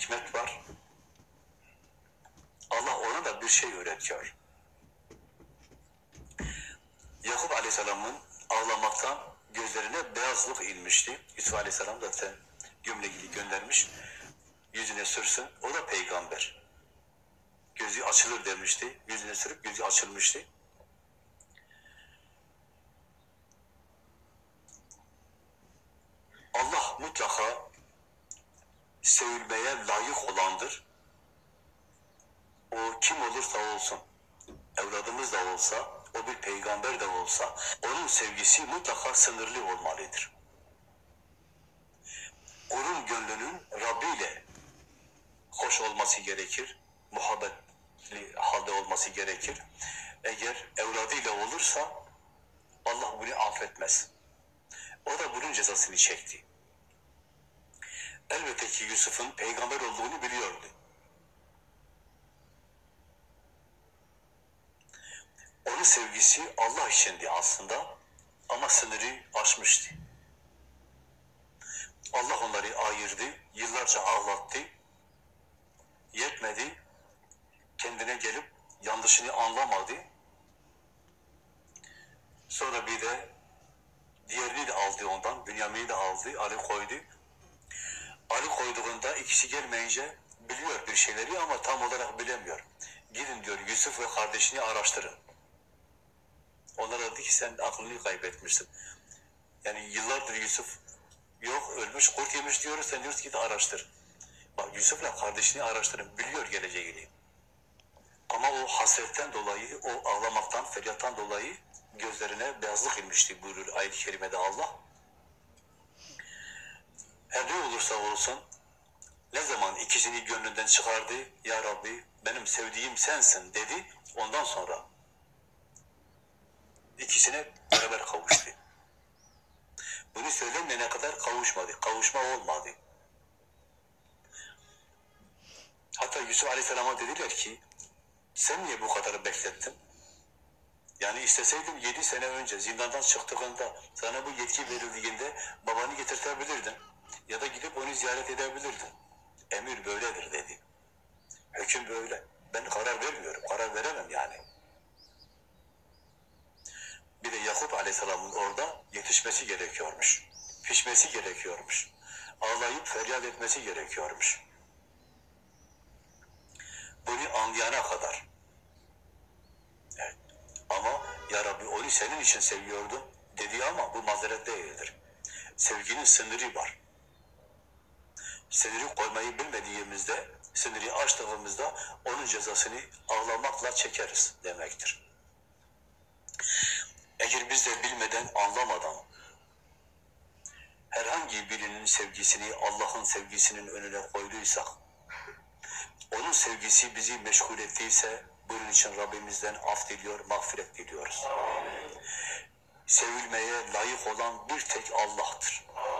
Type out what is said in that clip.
hikmet var. Allah ona da bir şey öğretiyor. Yakup Aleyhisselam'ın ağlamaktan gözlerine beyazlık inmişti. Yusuf Aleyhisselam da gömleğini göndermiş. Yüzüne sürsün. O da peygamber. Gözü açılır demişti. Yüzüne sürüp gözü açılmıştı. Allah mutlaka sevilmeye layık olandır. O kim olursa olsun, evladımız da olsa, o bir peygamber de olsa, onun sevgisi mutlaka sınırlı olmalıdır. Kulun gönlünün Rabbi ile hoş olması gerekir, muhabbetli halde olması gerekir. Eğer evladıyla olursa Allah bunu affetmez. O da bunun cezasını çekti. Elbette ki Yusuf'un peygamber olduğunu biliyordu. Onun sevgisi Allah içindi aslında ama sınırı aşmıştı. Allah onları ayırdı, yıllarca ağlattı. Yetmedi, kendine gelip yanlışını anlamadı. Sonra bir de diğerini de aldı ondan, Bünyamin'i de aldı, Ali koydu. Ali koyduğunda ikisi gelmeyince biliyor bir şeyleri ama tam olarak bilemiyor. Gidin diyor, Yusuf ve kardeşini araştırın. Onlara dedi ki sen aklını kaybetmişsin. Yani yıllardır Yusuf yok, ölmüş, kurt yemiş diyoruz, sen diyorsun ki de araştır. Bak Yusuf'la kardeşini araştırın, biliyor geleceğini. Ama o hasretten dolayı, o ağlamaktan, feryattan dolayı gözlerine beyazlık inmişti buyurur ayet-i kerimede Allah. Her ne olursa olsun, ne zaman ikisini gönlünden çıkardı, Ya Rabbi benim sevdiğim sensin dedi, ondan sonra ikisine beraber kavuştu. Bunu söylenmeyene kadar kavuşmadı, kavuşma olmadı. Hatta Yusuf Aleyhisselam'a dediler ki, sen niye bu kadar beklettin? Yani isteseydin 7 sene önce zindandan çıktığında sana bu yetki verildiğinde babanı getirtebilirdin. Ya da gidip onu ziyaret edebilirdin. Emir böyledir dedi. Hüküm böyle. Ben karar vermiyorum. Karar veremem yani. Bir de Yakup Aleyhisselam'ın orada yetişmesi gerekiyormuş. Pişmesi gerekiyormuş. Ağlayıp feryat etmesi gerekiyormuş. Bunu anlayana kadar. Evet. Ama Ya Rabbi onu senin için seviyordum dedi ama bu mazeret değildir. Sevginin sınırı var. Sınırı koymayı bilmediğimizde, sınırı aştığımızda onun cezasını ağlamakla çekeriz demektir. Eğer biz de bilmeden, anlamadan herhangi birinin sevgisini Allah'ın sevgisinin önüne koyduysak, onun sevgisi bizi meşgul ettiyse, bunun için Rabbimizden af diliyor, mağfiret diliyoruz. Sevilmeye layık olan bir tek Allah'tır.